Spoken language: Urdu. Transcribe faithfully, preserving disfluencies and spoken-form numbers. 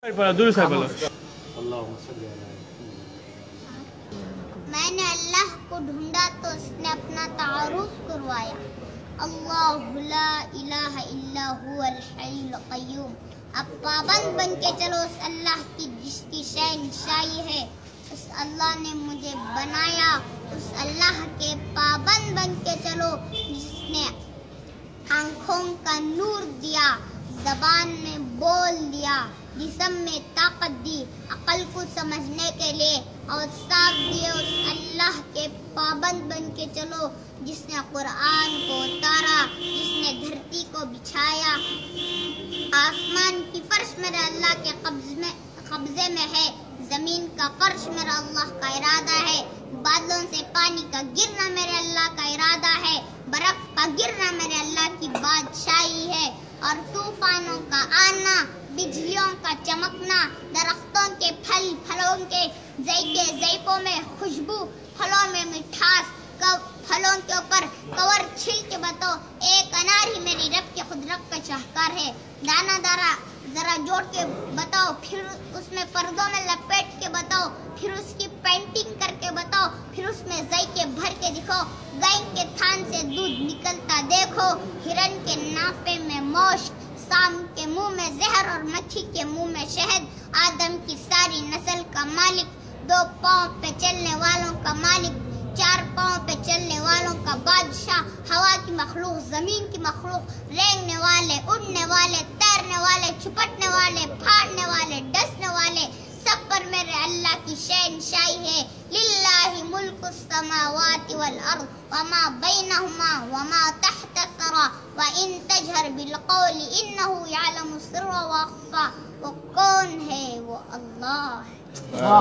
میں نے اللہ کو ڈھونڈا تو اس نے اپنا تعارف کروایا. اللہ لا الہ الا هو الحی القیوم. اب پابند بن کے چلو اس اللہ کی جس کی شہنشاہی ہے. اس اللہ نے مجھے بنایا. اس اللہ کے پابند بن کے چلو جس نے آنکھوں کا نور دیا, زبان میں بول دیا, جسم میں طاقت دی, عقل کو سمجھنے کے لیے اور صاف دیے. اس اللہ کے پابند بن کے چلو جس نے قرآن کو اتارا, جس نے دھرتی کو بچھایا. آسمان کی فرش میرے اللہ کے قبضے میں قبضے میں ہے. زمین کا فرش میرا اللہ کا ارادہ ہے. بادلوں سے پانی کا گرنا میرے اللہ کا ارادہ ہے. برف کا گرنا میرے اللہ کی بادشاہی ہے. اور طوفانوں کا آنا, بجلیوں کا چمکنا, درختوں کے پھل پھلوں کے ذائقے ذائقوں میں خوشبو, پھلوں میں مٹھاس, پھلوں کے اوپر کور چھل کے بتاؤ ایک انار ہی میری رب کے قدرت کا شاہکار ہے. دانا دارا ذرا جوڑ کے بتاؤ, پھر اس میں پردوں میں لپیٹ کے بتاؤ, پھر اس کی پینٹنگ کر کے بتاؤ, پھر اس میں ذائقے بھر کے دکھاؤ. گائے کے تھان سے دودھ نکلتا دیکھو, ہرن کے نافے میں موشک, سام کے منہ میں زہر اور مچھی کے منہ میں شہد. آدم کی ساری نسل کا مالک, دو پاؤں پہ چلنے والوں کا مالک, چار پاؤں پہ چلنے والوں کا بادشاہ. ہوا کی مخلوق, زمین کی مخلوق, رینگنے والے, اڑنے والے, تیرنے والے, چھپٹنے والے, پھاڑنے والے, ڈسنے والے, سب پر میرے اللہ کی شہنشاہی ہے. للہ ملک السماوات والارض وما بینہما وما تحت الثری وان تجہر بالقول انہ یعلم السر واخفی. وہ کون ہے؟ وہ اللہ ہے.